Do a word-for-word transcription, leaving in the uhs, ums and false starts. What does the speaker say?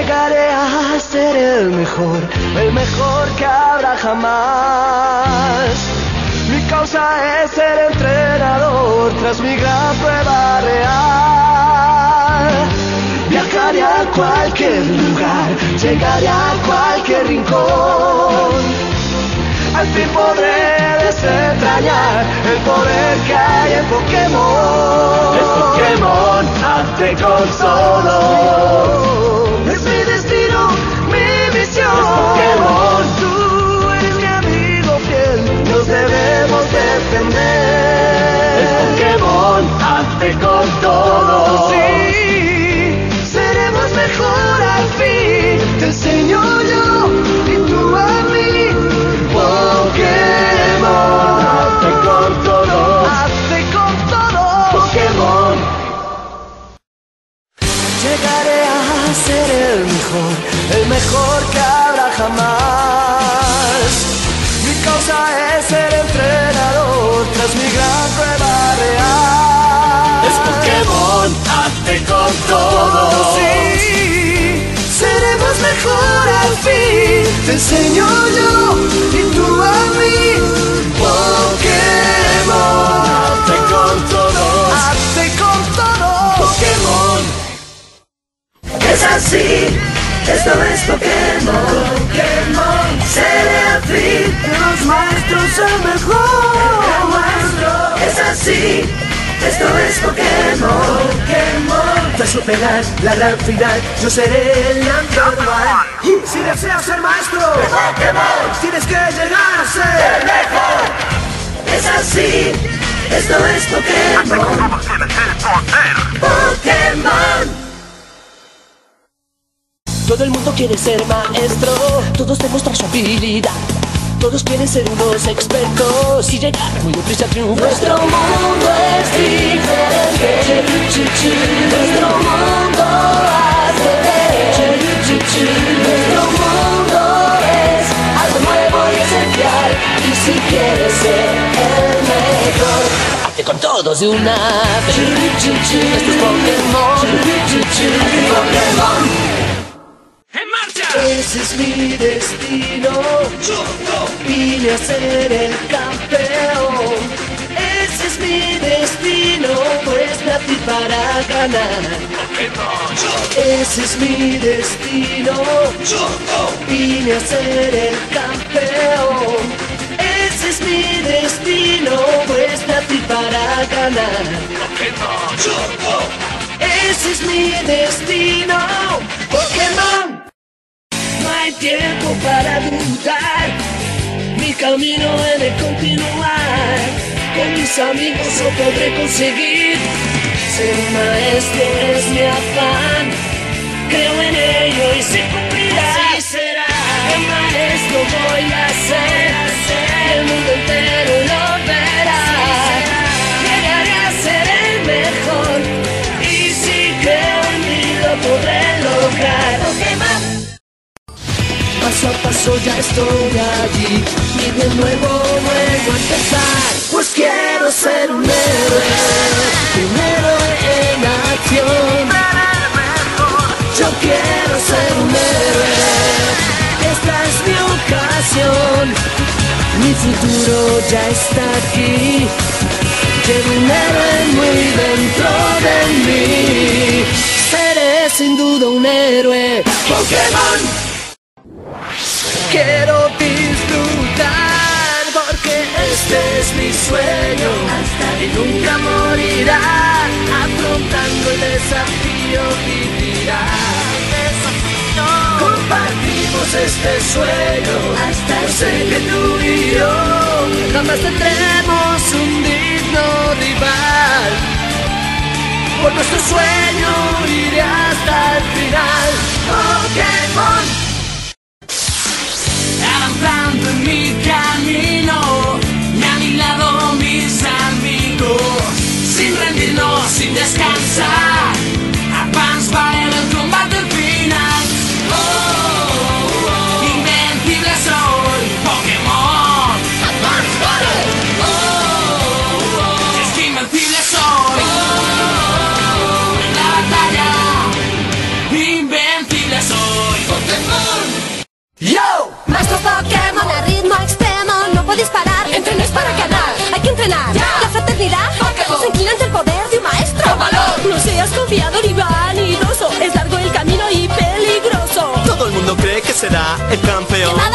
Llegaré a ser el mejor, el mejor que habrá jamás. Mi causa es ser entrenador tras mi gran prueba real. Viajaré a cualquier lugar, llegaré a cualquier rincón. Al fin podré desentrañar el poder que hay en Pokémon. Es Pokémon, hazte con todo. Es mi destino, mi misión. Es Pokémon, tú eres mi amigo fiel. Nos debemos defender. Es Pokémon, hazte con todo. Sí, seremos mejor al fin. Te enseño yo y tú a mí. Pokémon, hazte con todo, hazte con todo, Pokémon. Llegaré a ser el mejor, el mejor que habrá jamás. Mi causa es ser entrenador tras mi gran prueba real. Es Pokémon, hazte con todo. Sí, seremos mejor al fin. Te enseño yo y tú a mí. Pokémon, hazte con todo, hazte con todo, Pokémon. Es así, esto es Pokémon. Pokémon, seré al fin los maestros el mejor. Es así, esto es Pokémon. Pokémon, tras superar la gran final, yo seré el number one. Si deseas ser maestro de Pokémon, tienes que llegar a ser el mejor. Es así, esto es Pokémon. Pokémon. Todo el mundo quiere ser maestro, todos demuestran su habilidad. Todos quieren ser unos expertos y llegar muy deprisa a triunfar. Nuestro mundo es diferente. Nuestro mundo hace ver. Nuestro mundo es algo nuevo y esencial. Y si quieres ser el mejor, hazte con todos de una vez. Esto es Pokémon. Pokémon. ¡En marcha! Ese es mi destino. Vine a ser el campeón. Ese es mi destino, pues nací para ganar. Ese es mi destino. Vine a ser el campeón. Ese es mi destino, pues nací para ganar. Ese es mi destino, Pokémon. No hay tiempo para dudar, mi camino he de continuar. Con mis amigos yo podré conseguir ser un maestro, es mi afán. Creo en ello y se cumplirá. Así será, el maestro voy a ser, el mundo entero lo verá. Llegaré a ser el mejor y si creo en mí lo podré lograr. Pokémon. Paso a paso ya estoy allí y de nuevo vuelvo a empezar. Pues quiero ser un héroe, un héroe en acción. Yo quiero ser un héroe, esta es mi ocasión. Mi futuro ya está aquí, llevo un héroe muy dentro de mí. Seré sin duda un héroe, Pokémon. Quiero disfrutar porque este es mi sueño y nunca morirá. Afrontando el desafío vivirá. Compartimos este sueño, yo sé que tú y yo jamás tendremos un digno rival. Por nuestro sueño iré hasta el final. Pokémon. Avanzando en mi camino, y a mi lado mis amigos, sin rendirnos, sin descansar. Advance para el combate final. Oh, oh, oh. Invencible soy, Pokémon. Advance Battle. Oh, oh, oh. Es que invencible soy. Oh, oh, oh. La será el campeón.